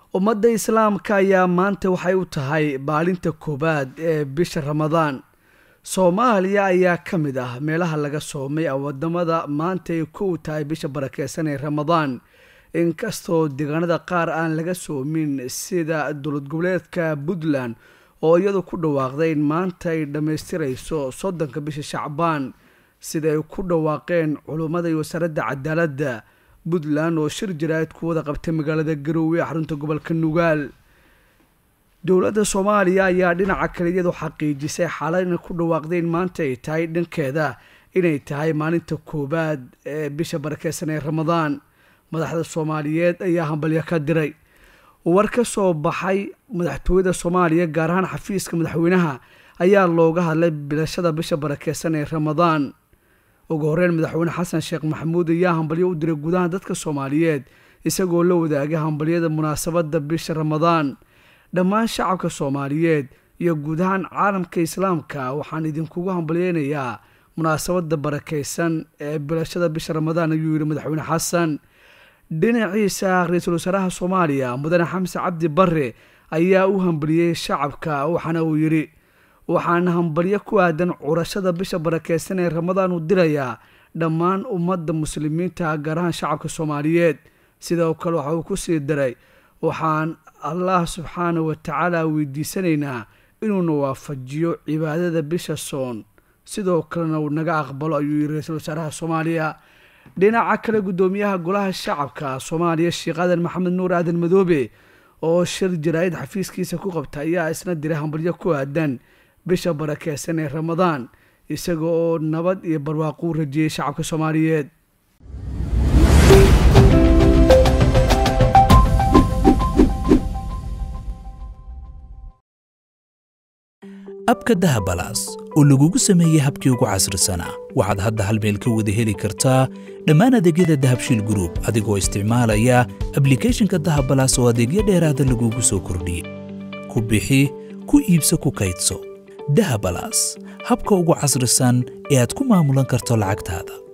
ummadda islaamka ayaa maanta waxay u tahay maalinta koobaad ee bisha Ramadaan. Soomaaliya ayaa ka mid ah meelaha laga soomay wadamada maanta ay ku tahay bisha barakeysan ee Ramadaan. Inkastoo deegaanada qaar aan laga soomin sida dowlad goboleedka Puntland oo iyadu ku dhawaaqday in maanta ay dhameystirayso 30 bisha Shacbaan sida ay ku dhawaaqeen culimada iyo wasaaradda cadaaladda Puntland oo shir jiraayad ku wada qabtay magaalada Garowe xarunta gobolka Nugaal. dowladda Soomaaliya ayaa dhinaca kale iyadu xaqiijisay xaaladna ku dhawaaqday in maanta ay tahay dhankeeda inay tahay maalinta koobaad ee bisha barakeysan ee Ramadaan. madaxda Soomaaliyeed ayaa hambalyo ka diray war ka soo baxay madaxtooyada Soomaaliya gaar ahaan xafiiska madaxweynaha ayaa looga hadlay bilashada bisha barakeysan ee Ramadaan. ugu horreyn madaxweyne xasan sheekh maxamuud ayaa hambalyo u diray gudaha dadka Soomaaliyeed isagoo la wadaagay hambalyada munaasabada bisha Ramadaan. dhammaan shacabka Soomaaliyeed iyo guud ahaan caalamka islaamka waxaan idinkugu hambalyeynayaa munaasabada barakeysan ee bilashada bisha Ramadaan ayuu yiri madaxweyne xasan. dhinaciisa ra'iisul wasaaraha Soomaaliya mudane Xamse Cabdi Barre ayaa u hambaliyay shacabka waxaana uu yiri waxaan hambalyo ku aadan curashada bisha barakeysan ee Ramadaan u dirayaa dhammaan ummadda muslimiinta gaar ahaan shacabka Soomaaliyeed. sidoo kale waxa uu ku sii diray waxaan Allah subxaanahu wa ta'ala weydiisanaynaa inuu waafajiyo cibaadada bisha soon sidoo kalena uu naga aqbalo ayuu yiri ra'iisul wasaaraha Soomaaliya. dhinaca kale gudoomiyaha golaha shacabka Soomaaliya Sheekh Aadan Maxamed Nuur Aadan Madoobe oo shir jiraayad xafiiskiisa ku qabtay ayaa isna diray hambalyo ku aadan bisha barakeysan ee Ramadaan isagoo nabad iyo barwaaqo u rajiyay shacabka Soomaaliyeed. abka dahabalaas oo lagugu sameeyay habkii ugu casrisanaa waxaad hadda hal meel ka wada heli kartaa dhammaan adeegyada Dahabshiil Group adigoo isticmaalaya applicationka Dahabalaas oo adeegyo dheeraad ah lagugu soo kordhiyay. ku bixi ku iibso ku kaydso Dahabalaas habka ugu casrisan ee aad ku maamulan karto lacagtaada.